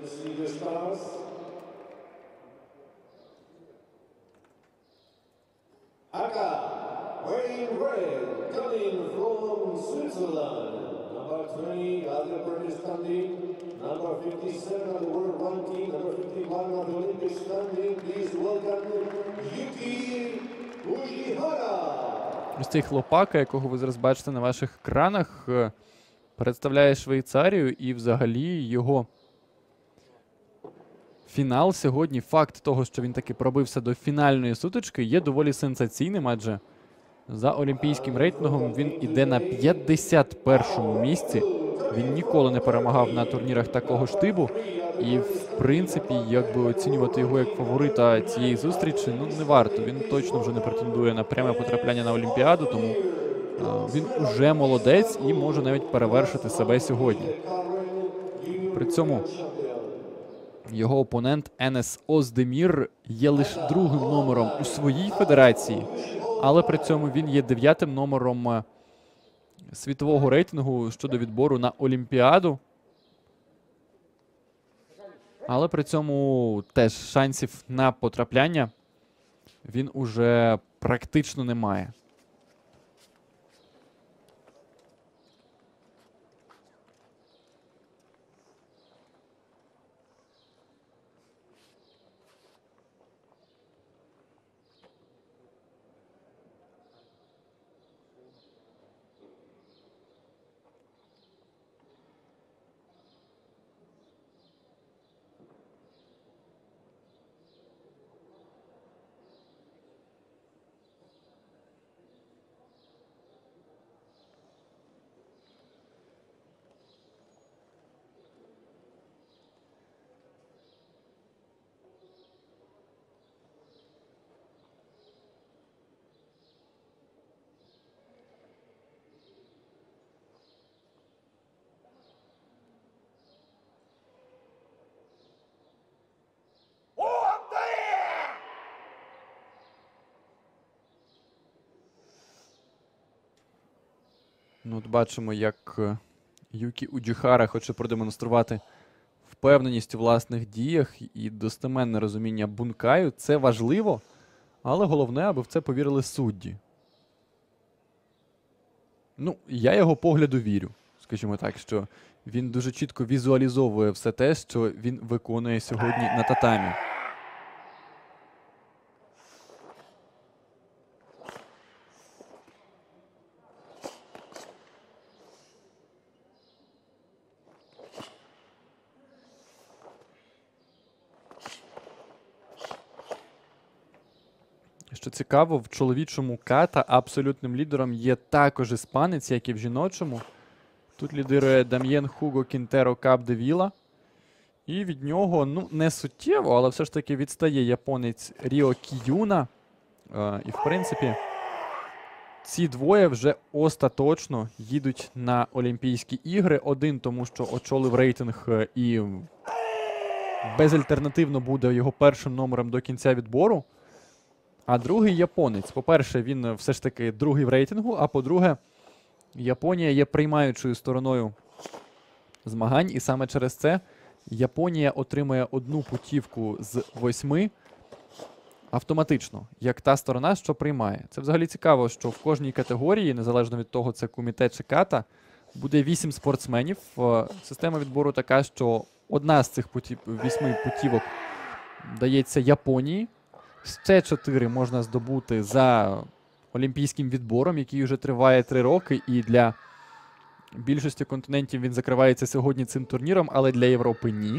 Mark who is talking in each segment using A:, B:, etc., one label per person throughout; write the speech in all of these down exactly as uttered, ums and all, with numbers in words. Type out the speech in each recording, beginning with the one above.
A: see the stars. Aka, wearing red, coming from Switzerland. Number twenty, other British standing. Number fifty-seven of the world ranking. Number fifty-one of the Olympic standing. Please welcome Yuki Ujihara.
B: Ось цей хлопака, якого ви зараз бачите на ваших екранах, представляє Швейцарію, і взагалі його фінал сьогодні, факт того, що він таки пробився до фінальної сутички, є доволі сенсаційним, адже за олімпійським рейтингом він іде на п'ятдесят першому місці. Він ніколи не перемагав на турнірах такого ж типу. І, в принципі, якби оцінювати його як фаворита цієї зустрічі, ну, не варто. Він точно вже не претендує на пряме потрапляння на Олімпіаду, тому а, він уже молодець і може навіть перевершити себе сьогодні. При цьому його опонент Енес Оздемір є лише другим номером у своїй федерації, але при цьому він є дев'ятим номером світового рейтингу щодо відбору на Олімпіаду. Але при цьому теж шансів на потрапляння він уже практично не має. Ну, от бачимо, як Юкі Уджихара хоче продемонструвати впевненість у власних діях і достеменне розуміння бункаю. Це важливо, але головне, аби в це повірили судді. Ну, я його погляду вірю, скажімо так, що він дуже чітко візуалізовує все те, що він виконує сьогодні на татамі. Що цікаво, в чоловічому ката абсолютним лідером є також іспанець, як і в жіночому. Тут лідирує Дам'єн Хуго Кінтеро Капдевіла. І від нього, ну, не суттєво, але все ж таки відстає японець Ріо Кіюна. Е, і, в принципі, ці двоє вже остаточно їдуть на Олімпійські ігри. Один, тому що очолив рейтинг і безальтернативно буде його першим номером до кінця відбору. А другий японець. По-перше, він все ж таки другий в рейтингу, а по-друге, Японія є приймаючою стороною змагань, і саме через це Японія отримує одну путівку з восьми автоматично, як та сторона, що приймає. Це взагалі цікаво, що в кожній категорії, незалежно від того, це куміте чи ката, буде вісім спортсменів. Система відбору така, що одна з цих путів, вісьми путівок дається Японії. Ще чотири можна здобути за олімпійським відбором, який вже триває три роки, і для більшості континентів він закривається сьогодні цим турніром, але для Європи ні.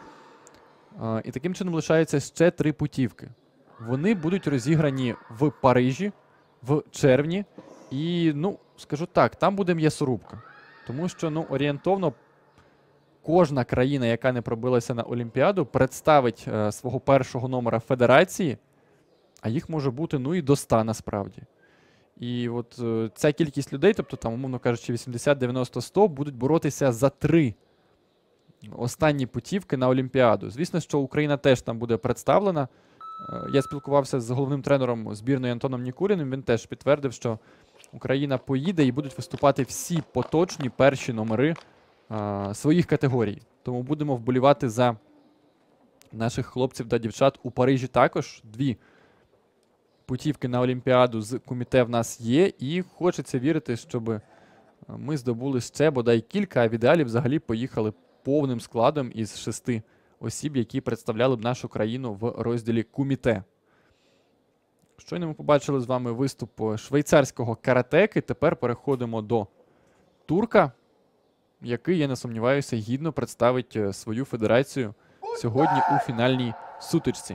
B: І таким чином лишаються ще три путівки. Вони будуть розіграні в Парижі в червні. І, ну, скажу так, там буде м'ясорубка. Тому що, ну, орієнтовно кожна країна, яка не пробилася на Олімпіаду, представить е, свого першого номера федерації, а їх може бути, ну, і до ста насправді. І от е, ця кількість людей, тобто там, умовно кажучи, вісімдесят, дев'яносто, сто, будуть боротися за три останні путівки на Олімпіаду. Звісно, що Україна теж там буде представлена. Е, я спілкувався з головним тренером збірної Антоном Нікуліним, він теж підтвердив, що Україна поїде і будуть виступати всі поточні перші номери а, своїх категорій. Тому будемо вболівати за наших хлопців та дівчат у Парижі також. Дві путівки на Олімпіаду з Куміте в нас є. І хочеться вірити, щоб ми здобули ще бодай кілька, а в ідеалі взагалі поїхали повним складом із шести осіб, які представляли б нашу країну в розділі Куміте. Щойно ми побачили з вами виступ швейцарського каратеки. Тепер переходимо до турка, який, я не сумніваюся, гідно представить свою федерацію сьогодні у фінальній сутичці.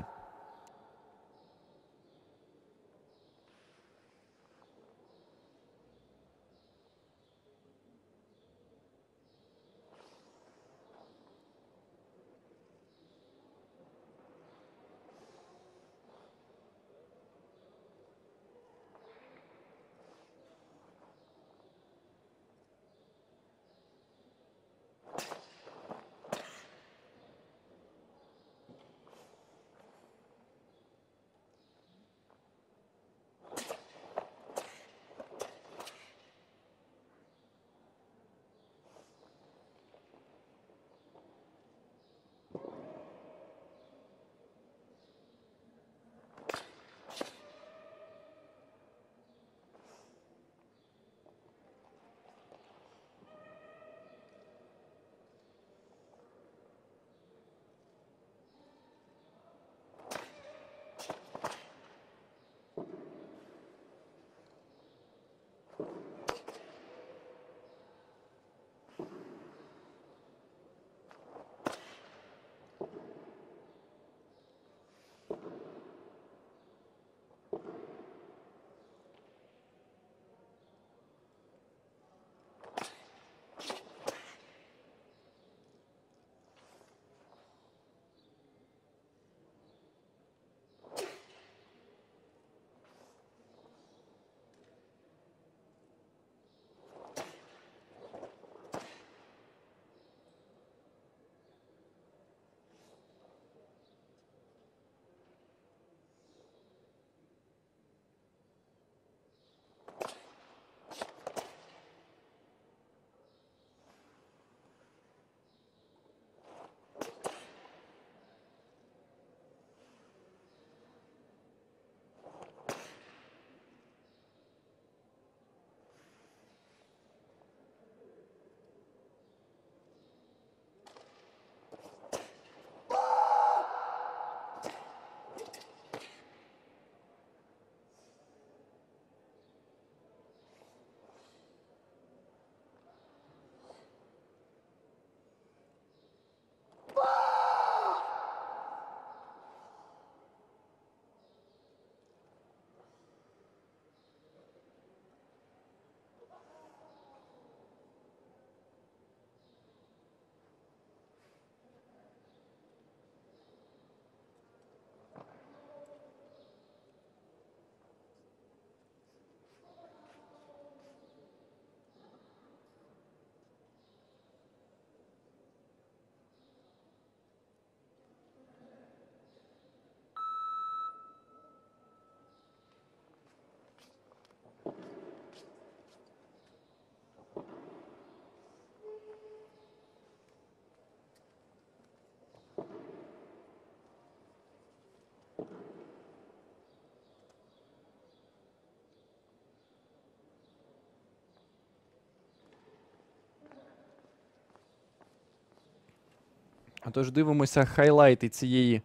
B: Отож, дивимося хайлайти цієї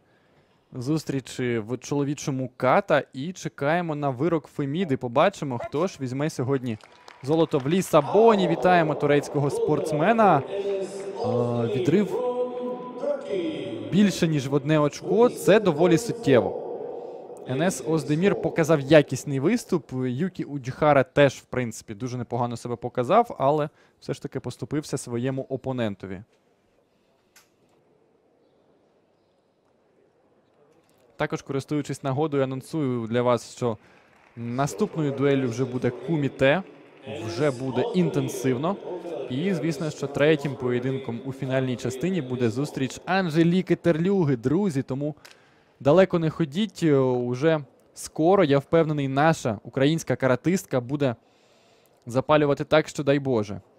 B: зустрічі в чоловічому ката і чекаємо на вирок Феміди. Побачимо, хто ж візьме сьогодні золото в Лісабоні. Вітаємо турецького спортсмена. А, відрив більше, ніж в одне очко. Це доволі суттєво. Енес Оздемір показав якісний виступ. Юкі Уджихара теж, в принципі, дуже непогано себе показав, але все ж таки поступився своєму опонентові. Також, користуючись нагодою, анонсую для вас, що наступною дуеллю вже буде Куміте, вже буде інтенсивно. І, звісно, що третім поєдинком у фінальній частині буде зустріч Анжеліки Терлюги. Друзі, тому далеко не ходіть, уже скоро, я впевнений, наша українська каратистка буде запалювати так, що дай Боже.